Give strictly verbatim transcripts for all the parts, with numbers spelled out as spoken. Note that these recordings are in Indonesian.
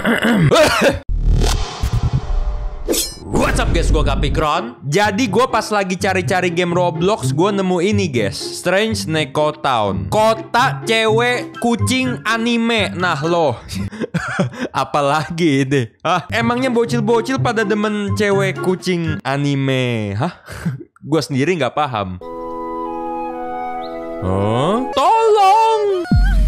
What's up guys, gue Gapikron. Jadi gue pas lagi cari-cari game Roblox, gue nemu ini guys, Strange Neko Town. Kota cewek kucing anime. Nah loh, apalagi ini? Hah? Emangnya bocil-bocil pada demen cewek kucing anime? Hah? Gue sendiri nggak paham. Oh, tolong!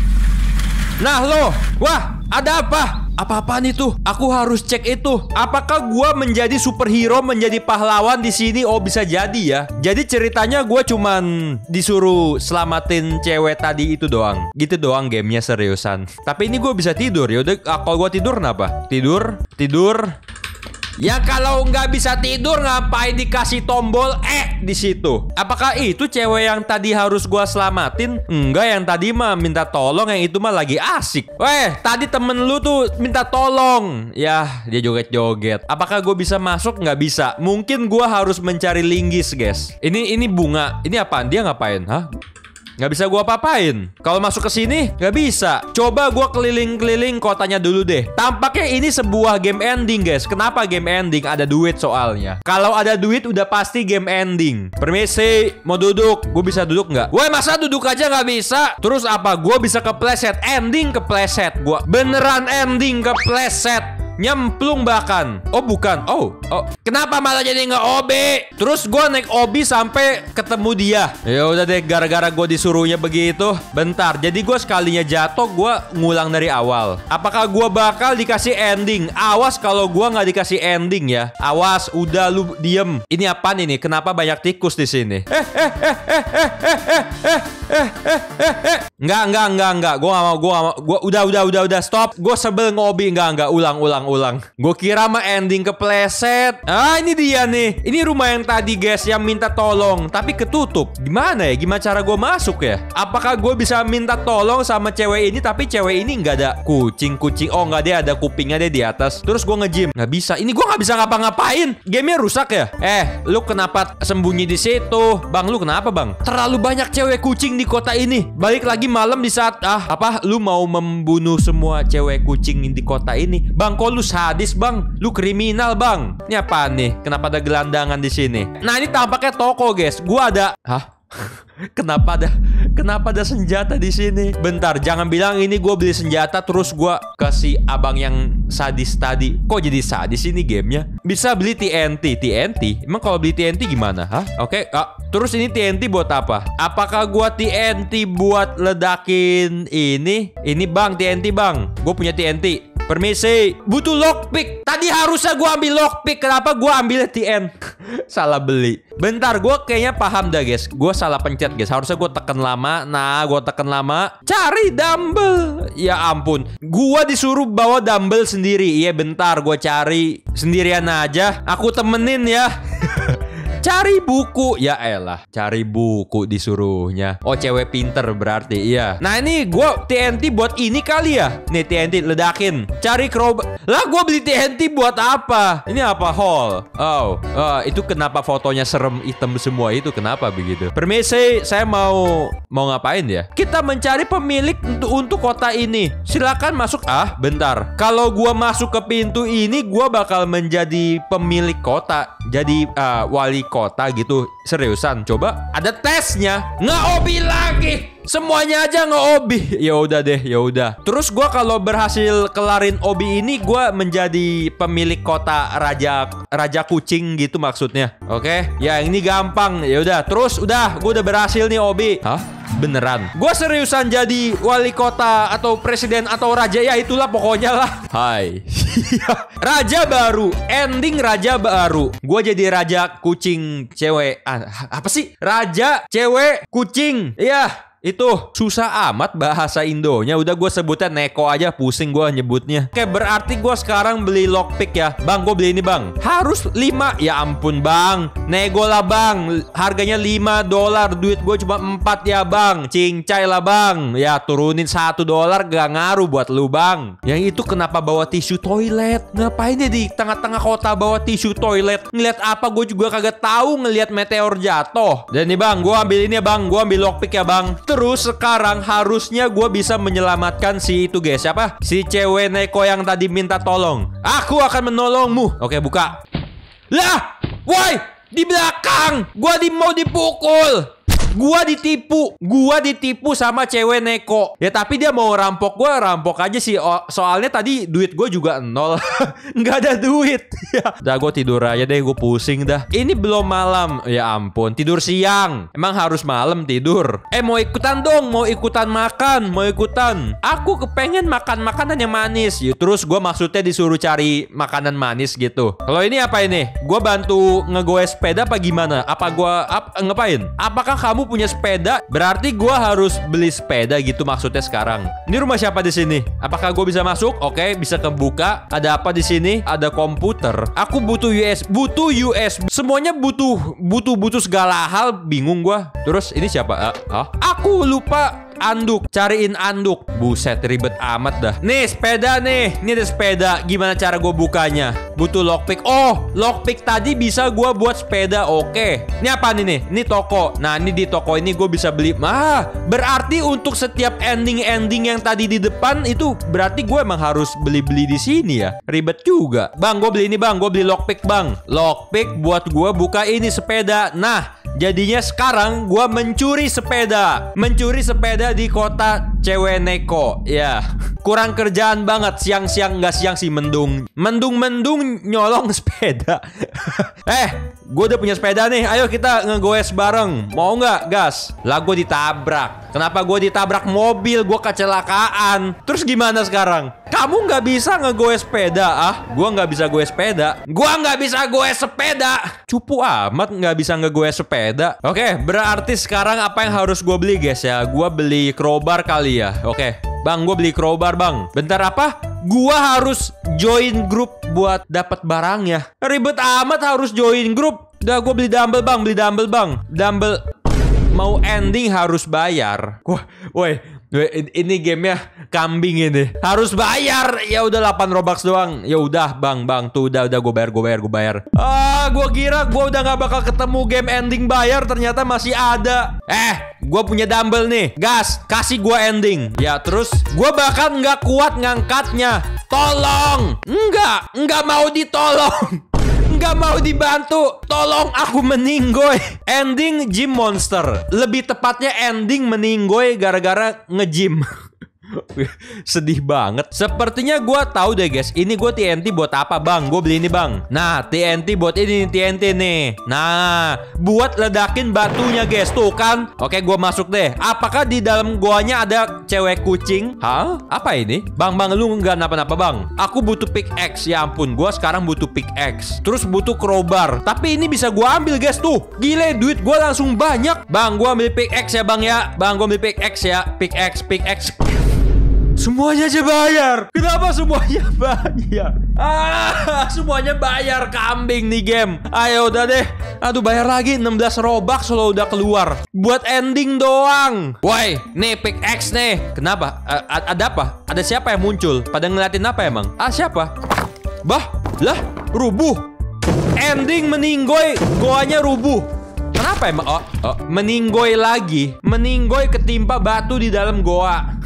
Nah loh, wah, ada apa? Apa-apaan itu? Aku harus cek itu. Apakah gua menjadi superhero, menjadi pahlawan di sini? Oh, bisa jadi ya. Jadi ceritanya gua cuman disuruh selamatin cewek tadi itu doang. Gitu doang gamenya, seriusan. Tapi ini gua bisa tidur. Yaudah, kalau gua tidur kenapa? Tidur, tidur. Ya kalau nggak bisa tidur ngapain dikasih tombol E di situ? Apakah itu cewek yang tadi harus gua selamatin? Enggak, yang tadi mah minta tolong, yang itu mah lagi asik. Weh, tadi temen lu tuh minta tolong. Yah, dia joget-joget. Apakah gue bisa masuk? Nggak bisa. Mungkin gua harus mencari linggis, guys. Ini ini bunga. Ini apaan? Dia ngapain? Hah? Nggak bisa gua apa-apain. Kalau masuk ke sini nggak bisa. Coba gua keliling-keliling kotanya dulu deh. Tampaknya ini sebuah game ending guys. Kenapa game ending? Ada duit soalnya. Kalau ada duit udah pasti game ending. Permisi, mau duduk? Gue bisa duduk nggak? Woi, masa duduk aja nggak bisa? Terus apa? Gue bisa kepleset. Ending kepleset. Gua beneran ending kepleset. Nyemplung bahkan. Oh bukan. Oh, oh. Kenapa malah jadi nge O B? Terus gue naik O B sampai ketemu dia. Ya udah deh, gara-gara gue disuruhnya begitu. Bentar. Jadi gue sekalinya jatuh, gue ngulang dari awal. Apakah gue bakal dikasih ending? Awas kalau gue nggak dikasih ending ya. Awas, udah lu diem. Ini apaan ini? Kenapa banyak tikus di sini? Eh eh eh eh eh eh eh eh eh eh eh. Enggak, enggak, enggak, enggak. Gue gak mau, gue gak mau. Gue udah, udah, udah, udah. Stop. Gue sebel nge O B. Enggak, enggak. Ulang, ulang. ulang. Gue kira mah ending kepleset. Ah, ini dia nih. Ini rumah yang tadi guys, yang minta tolong tapi ketutup. Gimana ya? Gimana cara gue masuk ya? Apakah gue bisa minta tolong sama cewek ini tapi cewek ini nggak ada kucing-kucing? Oh nggak, dia ada kupingnya deh di atas. Terus gue nge-gym. Nggak bisa. Ini gue nggak bisa ngapa-ngapain. Gamenya rusak ya? Eh, lu kenapa sembunyi di situ? Bang, lu kenapa bang? Terlalu banyak cewek kucing di kota ini. Balik lagi malam di saat ah apa? Lu mau membunuh semua cewek kucing di kota ini? Bang, kok lu sadis bang, lu kriminal bang. Ini apaan nih? Kenapa ada gelandangan di sini? Nah ini tampaknya toko guys. Gua ada. Hah? Kenapa ada? Kenapa ada senjata di sini? Bentar, jangan bilang ini gue beli senjata terus gue kasih abang yang sadis tadi. Kok jadi sadis ini gamenya? Bisa beli T N T, T N T. Emang kalau beli T N T gimana? Hah? Oke. Okay. Ah, terus ini T N T buat apa? Apakah gue T N T buat ledakin ini? Ini bang, T N T bang. Gue punya T N T. Permisi, butuh lockpick. Tadi harusnya gue ambil lockpick. Kenapa gue ambil T N? Salah beli. Bentar, gue kayaknya paham dah guys. Gue salah pencet guys. Harusnya gue tekan lama. Nah, gue tekan lama. Cari dumbbell. Ya ampun. Gue disuruh bawa dumbbell sendiri. Iya bentar, gue cari sendirian aja. Aku temenin ya. Cari buku. Ya elah, cari buku disuruhnya. Oh cewek pinter berarti. Iya. Nah ini gue T N T buat ini kali ya. Nih T N T ledakin. Cari crowbar. Lah gue beli T N T buat apa? Ini apa? Hall. Oh, oh itu kenapa fotonya serem hitam semua itu? Kenapa begitu? Permisi, saya mau Mau ngapain ya? Kita mencari pemilik untuk, untuk kota ini. Silakan masuk. Ah bentar. Kalau gue masuk ke pintu ini, gue bakal menjadi pemilik kota. Jadi uh, wali kota gitu. Seriusan, coba ada tesnya. Nge-O-B lagi. Semuanya aja nge-O B. Ya udah deh, ya udah. Terus gua kalau berhasil kelarin O B ini, gua menjadi pemilik kota raja raja kucing gitu maksudnya. Oke? Ya ini gampang. Ya udah. Terus udah, gua udah berhasil nih O B. Hah? Beneran? Gua seriusan jadi wali kota atau presiden atau raja, ya itulah pokoknya lah. Hai. Raja baru, ending raja baru. Gua jadi raja kucing cewek. Ah, apa sih? Raja cewek kucing. Iya. Itu susah amat bahasa Indonya. Udah gue sebutnya Neko aja, pusing gue nyebutnya. Oke, berarti gue sekarang beli lockpick ya. Bang, gue beli ini bang. Harus lima. Ya ampun bang, nego lah bang. Harganya lima dolar. Duit gue cuma empat ya bang. Cincai lah bang. Ya turunin satu dolar gak ngaruh buat lu bang. Yang itu kenapa bawa tisu toilet? Ngapain dia di tengah-tengah kota bawa tisu toilet? Ngeliat apa gue juga kagak tahu. Ngeliat meteor jatuh. Dan nih bang, gue ambil ini ya bang. Gue ambil lockpick ya bang. Terus sekarang harusnya gue bisa menyelamatkan si itu guys. Siapa? Si cewek Neko yang tadi minta tolong. Aku akan menolongmu. Oke, buka. Lah, woi, di belakang. Gue di mau dipukul. Gua ditipu, gua ditipu sama cewek Neko. Ya tapi dia mau rampok gua, rampok aja sih. Soalnya tadi duit gua juga nol. Nggak ada duit. Ya. Dah gua tidur aja deh, gua pusing dah. Ini belum malam. Ya ampun, tidur siang. Emang harus malam tidur. Eh mau ikutan dong, mau ikutan makan, mau ikutan. Aku kepengen makan makanan yang manis. Ya, terus gua maksudnya disuruh cari makanan manis gitu. Kalau ini apa ini? Gua bantu ngegoes sepeda apa gimana? Apa gua ap, ngapain? Apakah kamu punya sepeda? Berarti gua harus beli sepeda gitu maksudnya sekarang. Ini rumah siapa di sini? Apakah gua bisa masuk? Oke, bisa kebuka. Ada apa di sini? Ada komputer. Aku butuh U S B. Butuh U S B. Semuanya butuh butuh butuh segala hal. Bingung gua. Terus ini siapa? Ah, ah? Aku lupa anduk, cariin anduk. Buset, ribet amat dah. Nih sepeda nih, ini ada sepeda. Gimana cara gue bukanya? Butuh lockpick. Oh, lockpick tadi bisa gue buat sepeda. Oke. Ini apa nih nih? Ini toko. Nah ini di toko ini gue bisa beli. Ah, berarti untuk setiap ending-ending yang tadi di depan itu berarti gue emang harus beli-beli di sini ya. Ribet juga. Bang, gue beli ini bang. Gue beli lockpick bang. Lockpick buat gue buka ini sepeda. Nah. Jadinya sekarang gue mencuri sepeda. Mencuri sepeda di kota cewek Neko. Ya, kurang kerjaan banget. Siang-siang, nggak siang sih, mendung. Mendung-mendung nyolong sepeda. Eh, gue udah punya sepeda nih. Ayo kita ngegoes bareng. Mau nggak, gas? Lah gue ditabrak. Kenapa gue ditabrak mobil? Gue kecelakaan. Terus gimana sekarang? Kamu nggak bisa ngegoes sepeda? Ah, gue nggak bisa goes sepeda. Gue nggak bisa goes sepeda. Cupu amat nggak bisa ngegoes sepeda. Oke, berarti sekarang apa yang harus gue beli guys ya? Gue beli crowbar kali ya. Oke, bang, gue beli crowbar bang. Bentar apa? Gue harus join grup buat dapat barangnya. Ribet amat harus join grup. Udah, gue beli dumbbell bang, beli dumbbell bang. Dumbbell mau ending harus bayar. Wah, woi. Ini gamenya kambing ini. Harus bayar. Ya udah delapan Robux doang. Ya udah bang, bang. Tuh udah, udah gue bayar, gue bayar, gue bayar. Ah, gue kira gue udah gak bakal ketemu game ending bayar. Ternyata masih ada. Eh, gue punya dumbbell nih. Gas, kasih gue ending. Ya terus gue bahkan gak kuat ngangkatnya. Tolong. Enggak, enggak mau ditolong. Nggak mau dibantu. Tolong aku meninggoy. Ending gym monster. Lebih tepatnya ending meninggoy gara-gara nge-gym. Sedih banget. Sepertinya gue tahu deh guys. Ini gue T N T buat apa bang? Gue beli ini bang. Nah T N T buat ini T N T nih. Nah buat ledakin batunya guys. Tuh kan. Oke gue masuk deh. Apakah di dalam goanya ada cewek kucing? Hah? Apa ini? Bang bang lu nggak napa-napa bang. Aku butuh pickaxe. Ya ampun. Gue sekarang butuh pickaxe. Terus butuh crowbar. Tapi ini bisa gue ambil guys. Tuh gile duit gue langsung banyak. Bang gue ambil pickaxe ya bang ya. Bang gue ambil pickaxe ya. Pickaxe pickaxe. Semuanya aja bayar. Kenapa semuanya bayar? Ah, semuanya bayar. Kambing nih game. Ayo udah deh. Aduh bayar lagi enam belas Robux lo udah keluar. Buat ending doang. Woi, nih pickaxe nih. Kenapa? A ada apa? Ada siapa yang muncul? Pada ngeliatin apa emang? Ah siapa? Bah, lah, rubuh. Ending meninggoy, goanya rubuh. Kenapa emang? Oh, oh, meninggoy lagi. Meninggoy ketimpa batu di dalam goa.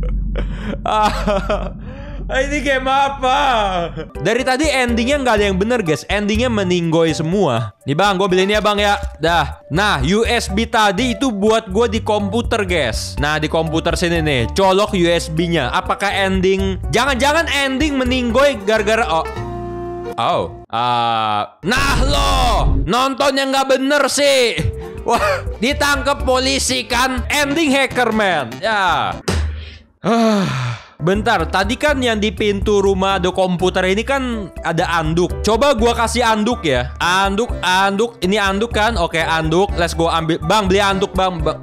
Ah, ini game apa? Dari tadi endingnya nggak ada yang bener guys. Endingnya meninggoy semua. Nih bang, gue beli ini ya bang ya. Dah. Nah U S B tadi itu buat gue di komputer guys. Nah di komputer sini nih. Colok U S B-nya. Apakah ending? Jangan-jangan ending meninggoy gara-gara oh. Oh. Uh, nah lo nonton yang nggak bener sih. Wah, ditangkap polisi kan. Ending hacker man. Ya. Bentar, tadi kan yang di pintu rumah ada komputer ini kan ada anduk. Coba gua kasih anduk ya. Anduk, anduk. Ini anduk kan? Oke, anduk. Let's go ambil. Bang, beli anduk, bang. Bang.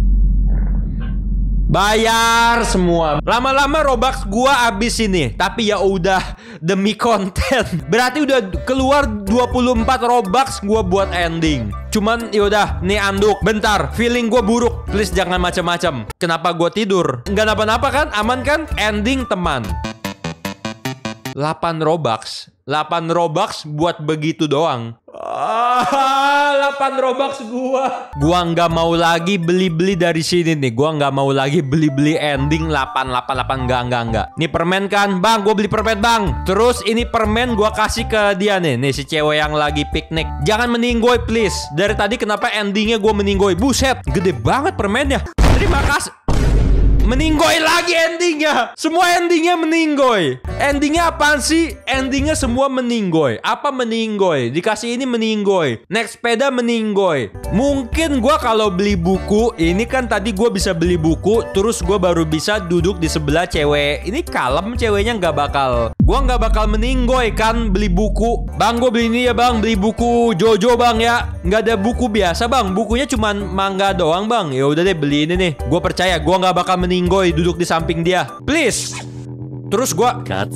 Bayar semua. Lama-lama Robux gua habis ini. Tapi ya udah demi konten. Berarti udah keluar dua puluh empat Robux gua buat ending. Cuman yaudah, nih anduk. Bentar, feeling gue buruk. Please jangan macam-macam. Kenapa gue tidur? Nggak napa-napa kan? Aman kan? Ending teman. delapan Robux. delapan Robux buat begitu doang. Ah, delapan Robux gua. Gua nggak mau lagi beli-beli dari sini nih. Gua nggak mau lagi beli-beli ending delapan delapan delapan. Enggak, enggak, enggak. Ini permen kan, Bang? Gua beli permen, Bang. Terus ini permen gua kasih ke dia nih. Nih si cewek yang lagi piknik. Jangan meninggoy, please. Dari tadi kenapa endingnya gua meninggoy? Buset, gede banget permennya. Terima kasih. Meninggoy lagi endingnya. Semua endingnya meninggoy. Endingnya apaan sih? Endingnya semua meninggoy. Apa meninggoy? Dikasih ini meninggoy. Naik sepeda meninggoy. Mungkin gua kalau beli buku, ini kan tadi gua bisa beli buku, terus gua baru bisa duduk di sebelah cewek. Ini kalem ceweknya, nggak bakal. Gua nggak bakal meninggoy kan beli buku. Bang, gua beli ini ya bang, beli buku Jojo bang ya. Nggak ada buku biasa bang. Bukunya cuman manga doang bang. Ya udah deh beli ini nih. Gua percaya gua nggak bakal meninggoy. Ninggoy duduk di samping dia, please. Terus gua kan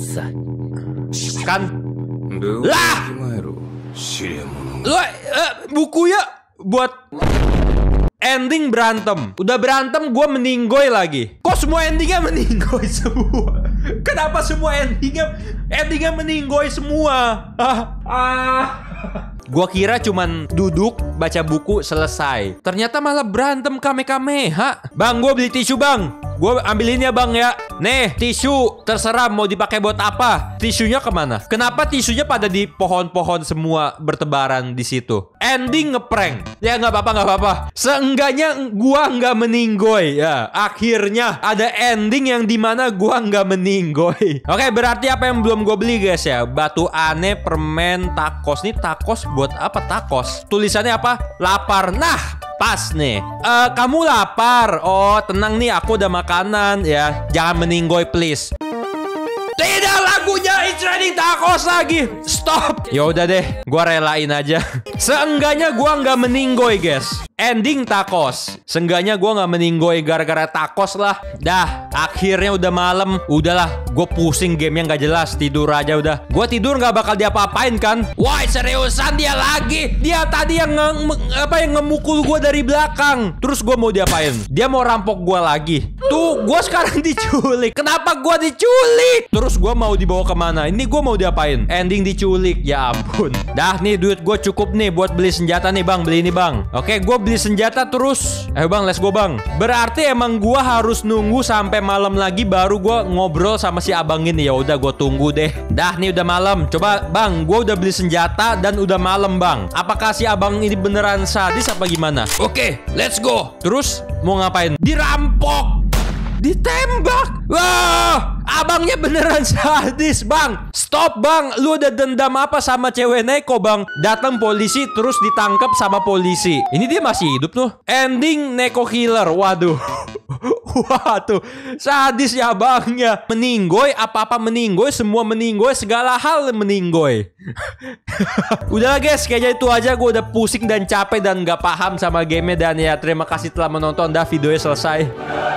lah lu uh, bukunya buat ending berantem. Udah berantem gua meninggoy lagi. Kok semua endingnya meninggoy semua? Kenapa semua endingnya endingnya meninggoy semua? Ah, ah. Gua kira cuman duduk baca buku selesai. Ternyata malah berantem kame-kameha. Bang, gua beli tisu bang. Gue ambilin ya bang ya. Nih tisu, terserah mau dipakai buat apa. Tisunya kemana? Kenapa tisunya pada di pohon-pohon semua bertebaran di situ? Ending ngeprank. Ya nggak apa-apa, nggak apa-apa. Seenggaknya gua nggak meninggoy. Ya akhirnya ada ending yang dimana gua nggak meninggoy. Oke, berarti apa yang belum gue beli guys ya? Batu aneh, permen, tacos. Nih tacos buat apa tacos? Tulisannya apa? Lapar. Nah. Pas nih, uh, kamu lapar. Oh tenang nih, aku udah makanan ya. Jangan meninggoy please. Tidak, lagunya It's Raining Tacos lagi. Stop. Ya udah deh, gua relain aja. Seenggaknya gua nggak meninggoy guys. Ending tacos. Seenggaknya gua nggak meninggoy gara-gara tacos lah. Dah, akhirnya udah malam. Udahlah, gue pusing gamenya nggak jelas. Tidur aja udah. Gue tidur nggak bakal diapa-apain kan? Wah seriusan dia lagi. Dia tadi yang nge apa yang ngemukul gue dari belakang. Terus gue mau diapain? Dia mau rampok gue lagi. Tuh, gue sekarang diculik. Kenapa gue diculik? Terus gue mau dibawa kemana? Ini gue mau diapain? Ending diculik. Ya ampun. Dah nih duit gue cukup nih buat beli senjata nih bang. Beli ini bang. Oke, gue beli senjata terus. Ayo bang, let's go bang. Berarti emang gue harus nunggu sampai malam lagi baru gue ngobrol sama si abang ini. Ya udah gue tunggu deh. Dah nih udah malam. Coba bang, gue udah beli senjata dan udah malam bang. Apakah si abang ini beneran sadis apa gimana? Oke, let's go. Terus mau ngapain? Dirampok. Ditembak. Wah, abangnya beneran sadis bang. Stop bang, lu udah dendam apa sama cewek Neko bang? Datang polisi terus ditangkap sama polisi. Ini dia masih hidup tuh. Ending Neko killer. Waduh. Waduh, sadis ya abangnya. Meninggoy, apa-apa meninggoy, semua meninggoy, segala hal meninggoy. Udahlah guys, kayaknya itu aja. Gue udah pusing dan capek dan gak paham sama gamenya. Dan ya terima kasih telah menonton. Dah videonya selesai.